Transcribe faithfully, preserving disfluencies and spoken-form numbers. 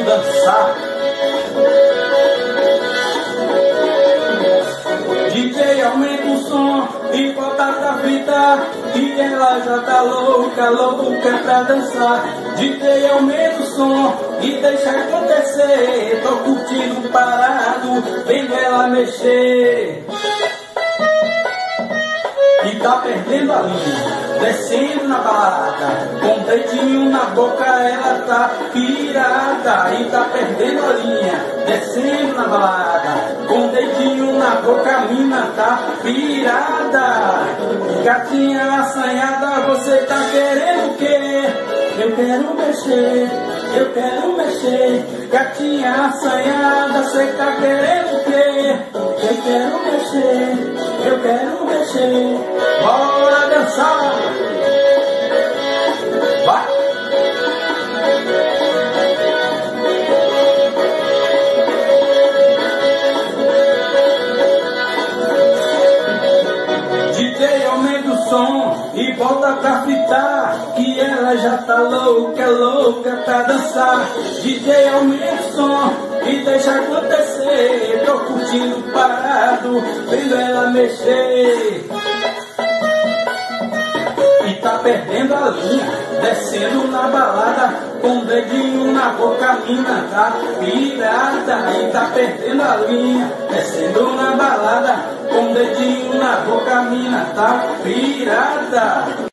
querendo dançar. D J aumenta o som e bota pra fita, que ela já tá louca, louca pra dançar. D J aumenta o som e deixa acontecer, tô curtindo parado, vendo ela mexer. E tá perdendo a linha, descendo na balada, com o dedinho na boca ela tá pirada. E tá perdendo a linha, descendo na balada, com o dedinho na boca a mina tá pirada. Gatinha assanhada, você tá querendo o quê? Eu quero mexer, eu quero mexer. Gatinha assanhada, você tá querendo o quê? Eu quero mexer, eu quero mexer. Bora dançar! Vai! D J aumenta o som e volta pra fitar, que ela já tá louca, louca pra dançar. D J aumenta o som e deixa acontecer, tô curtindo parado, vendo ela mexer. E tá perdendo a linha, descendo na balada, com o dedinho na boca a mina tá pirada. E tá perdendo a linha, descendo na balada, com o dedinho na boca a mina tá pirada.